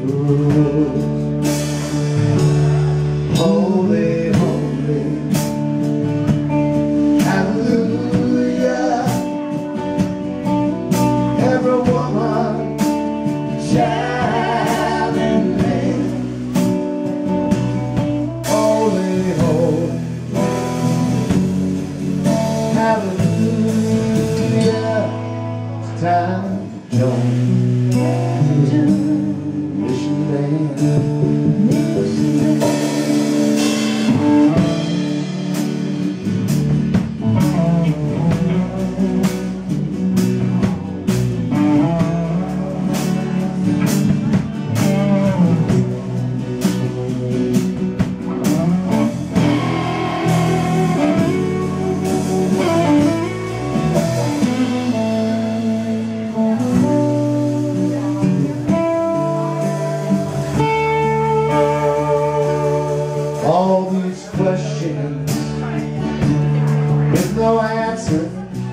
Holy, holy, hallelujah. Every woman shall and man. Holy, holy, hallelujah. It's time to join mission band. All these questions with no answer,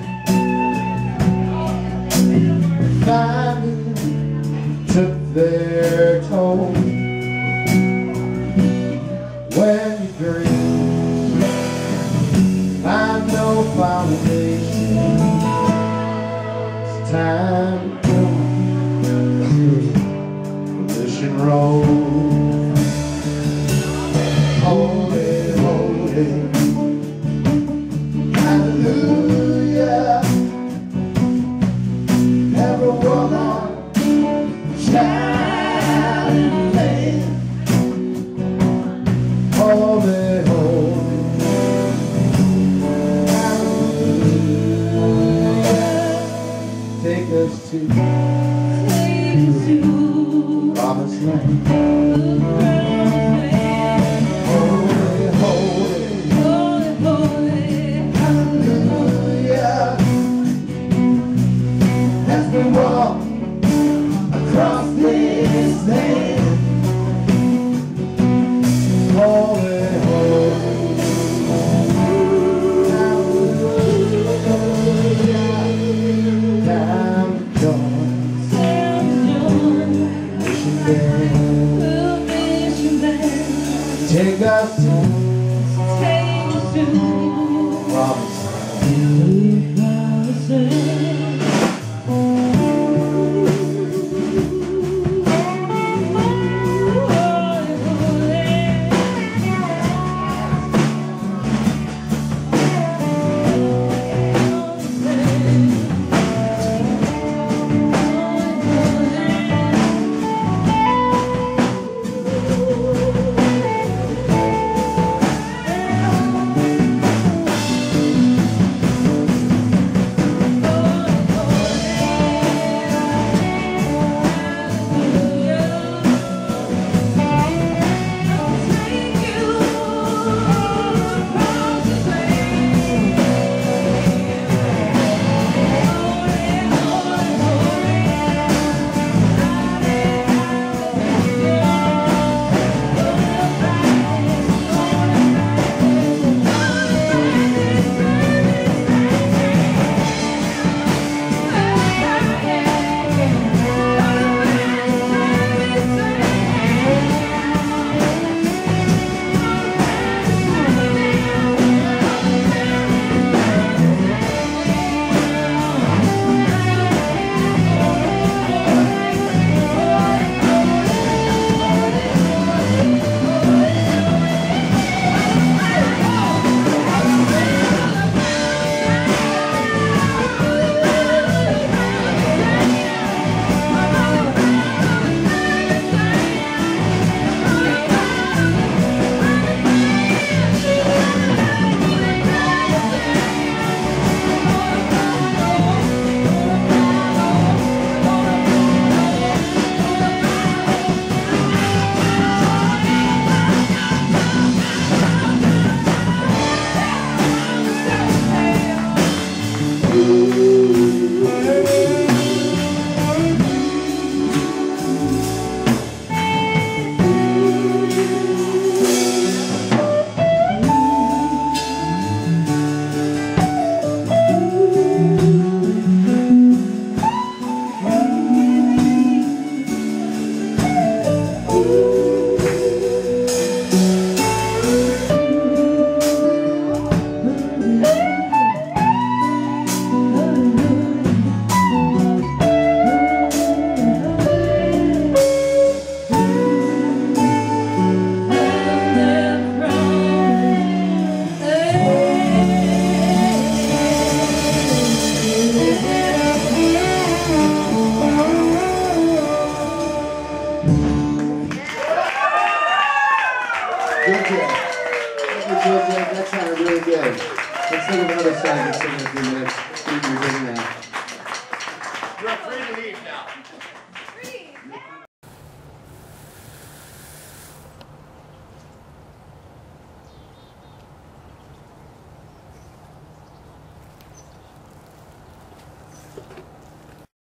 finally took their toll. When you dream, find no foundation, it's time to mission roll. Holy, holy, hallelujah. Every woman shall and man. Holy, holy, hallelujah. Take us to promised land. Across this land, holy, holy, hallelujah. Time to join mission band. Georgia. Thank you, Georgia. That sounded really good. Let's think of another song and sing in a few minutes. Keep you doing that. You're free to leave now. Free.